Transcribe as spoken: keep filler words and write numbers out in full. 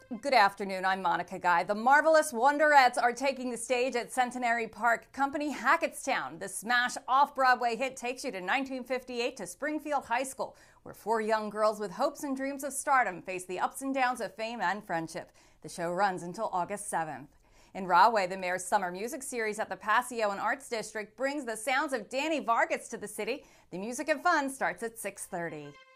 Good afternoon, I'm Monica Guy. The Marvelous Wonderettes are taking the stage at Centenary Park Company Hackettstown. The smash off-Broadway hit takes you to nineteen fifty-eight to Springfield High School, where four young girls with hopes and dreams of stardom face the ups and downs of fame and friendship. The show runs until August seventh. In Rahway, the mayor's summer music series at the Paseo and Arts District brings the sounds of Danny Vargas to the city. The music and fun starts at six thirty.